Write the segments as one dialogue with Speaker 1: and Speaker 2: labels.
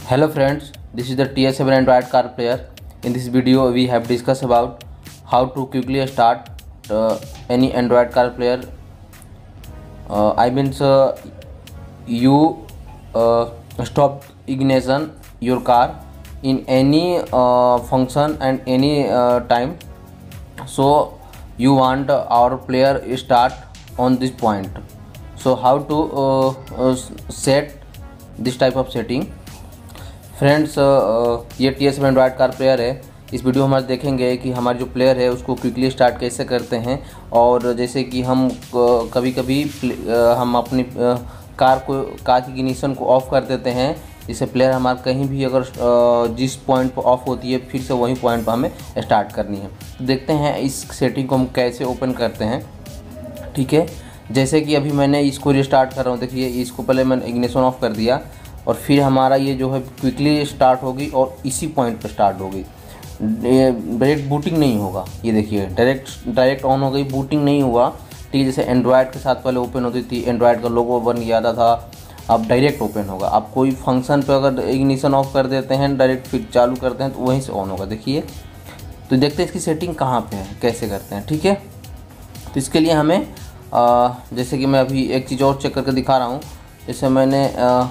Speaker 1: Hello friends, this is the TS7 Android car player. In this video we have discussed about how to quickly start any Android car player. You stop ignition your car in any function and any time. So you want our player start on this point. So how to set this type of setting. Friends ये TS7 Android car player है। इस video में हम देखेंगे कि हमारे जो player है उसको क्विकली स्टार्ट कैसे करते हैं। और जैसे कि हम कभी कभी हम अपनी कार की इग्निशन को ऑफ़ कर देते हैं, जिससे प्लेयर हमारा कहीं भी अगर जिस पॉइंट पर ऑफ़ होती है फिर से वही पॉइंट पर हमें स्टार्ट करनी है। तो देखते हैं इस सेटिंग को हम कैसे ओपन करते हैं। ठीक है, जैसे कि अभी मैंने इसको रिस्टार्ट कर रहा हूँ। देखिए, इसको पहले मैंने इग्निशन ऑफ़ कर दिया और फिर हमारा ये जो है क्विकली स्टार्ट होगी और इसी पॉइंट पर स्टार्ट होगी। डायरेक्ट बूटिंग नहीं होगा। ये देखिए डायरेक्ट ऑन हो गई, बूटिंग नहीं हुआ। ठीक है, जैसे एंड्रॉयड के साथ पहले ओपन होती थी, एंड्रॉयड का लोगो बन गया था, अब डायरेक्ट ओपन होगा। आप कोई फंक्शन पे अगर इग्निशन ऑफ कर देते हैं, डायरेक्ट फिर चालू करते हैं तो वहीं से ऑन होगा। देखिए, तो देखते हैं इसकी सेटिंग कहाँ पे है, कैसे करते हैं। ठीक है, तो इसके लिए हमें जैसे कि मैं अभी एक चीज़ और चेक करके दिखा रहा हूँ। जैसे मैंने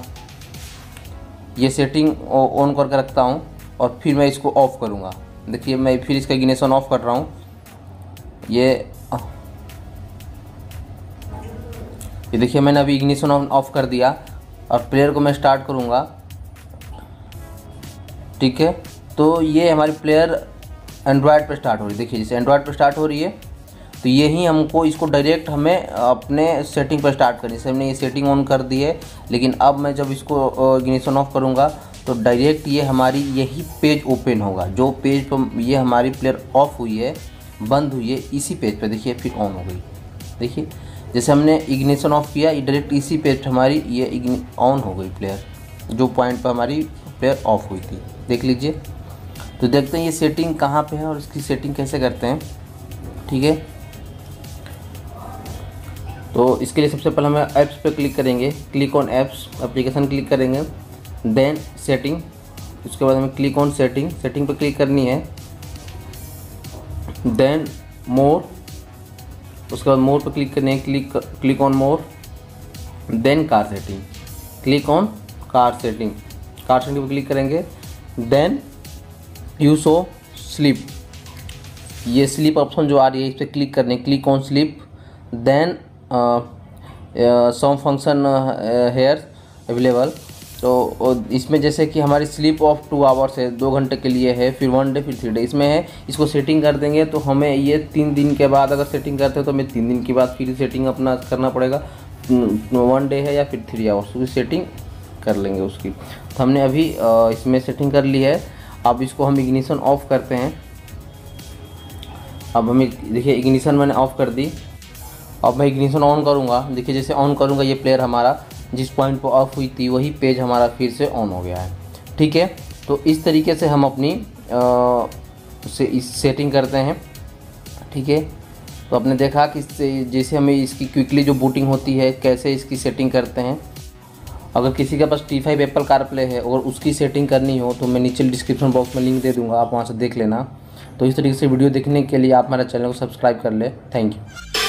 Speaker 1: ये सेटिंग ऑन करके रखता हूँ और फिर मैं इसको ऑफ़ करूँगा। देखिए, मैं फिर इसका इग्निशन ऑफ़ कर रहा हूँ। ये देखिए, मैंने अभी इग्निशन ऑफ़ कर दिया और प्लेयर को मैं स्टार्ट करूँगा। ठीक है, तो ये हमारी प्लेयर एंड्रॉयड पे स्टार्ट हो रही है। देखिए, जैसे एंड्रॉयड पे स्टार्ट हो रही है तो यही हमको इसको डायरेक्ट हमें अपने सेटिंग पर स्टार्ट करनी है। जैसे हमने ये सेटिंग ऑन कर दी है, लेकिन अब मैं जब इसको इग्निशन ऑफ करूँगा तो डायरेक्ट ये हमारी यही पेज ओपन होगा। जो पेज पर ये हमारी प्लेयर ऑफ हुई है, बंद हुई है, इसी पेज पर देखिए फिर ऑन हो गई। देखिए, जैसे हमने इग्निशन ऑफ किया, ये डायरेक्ट इसी पेज पर हमारी ये ऑन हो गई प्लेयर, जो पॉइंट पर हमारी प्लेयर ऑफ हुई थी। देख लीजिए। तो देखते हैं ये सेटिंग कहाँ पर है और इसकी सेटिंग कैसे करते हैं। ठीक है, तो इसके लिए सबसे पहले हम ऐप्स पे क्लिक करेंगे। Click on apps, application click करेंगे, देन सेटिंग। उसके बाद हमें क्लिक ऑन सेटिंग, सेटिंग पे क्लिक करनी है, देन मोर। उसके बाद मोर पे क्लिक करनी है, click on more, then car setting, click on car setting. Car setting पे क्लिक करेंगे, देन यू शो स्लीप। ये स्लीप ऑप्शन जो आ रही है, इस पर क्लिक करने, click on sleep, then some function here available. तो इसमें जैसे कि हमारी स्लीप ऑफ 2 आवर्स है, 2 घंटे के लिए है, फिर 1 डे, फिर 3 डे इसमें है। इसको सेटिंग कर देंगे तो हमें ये 3 दिन के बाद अगर सेटिंग करते हो तो हमें 3 दिन के बाद फिर सेटिंग अपना करना पड़ेगा। 1 डे है या फिर 3 आवर्स, उसकी सेटिंग कर लेंगे उसकी। तो हमने अभी इसमें सेटिंग कर ली है। अब इसको हम इग्निशन ऑफ करते हैं। अब हमें देखिए, इग्निशन मैंने ऑफ कर दी। अब मैं इग्निशन ऑन करूँगा। देखिए, जैसे ऑन करूँगा ये प्लेयर हमारा जिस पॉइंट पर ऑफ हुई थी वही पेज हमारा फिर से ऑन हो गया है। ठीक है, तो इस तरीके से हम अपनी इस सेटिंग करते हैं। ठीक है, तो आपने देखा कि जैसे हमें इसकी क्विकली जो बूटिंग होती है, कैसे इसकी सेटिंग करते हैं। अगर किसी के पास T5 एप्पल कारप्ले है और उसकी सेटिंग करनी हो तो मैं नीचे डिस्क्रिप्शन बॉक्स में लिंक दे दूँगा, आप वहाँ से देख लेना। तो इस तरीके से वीडियो देखने के लिए आप हमारे चैनल को सब्सक्राइब कर ले। Thank you.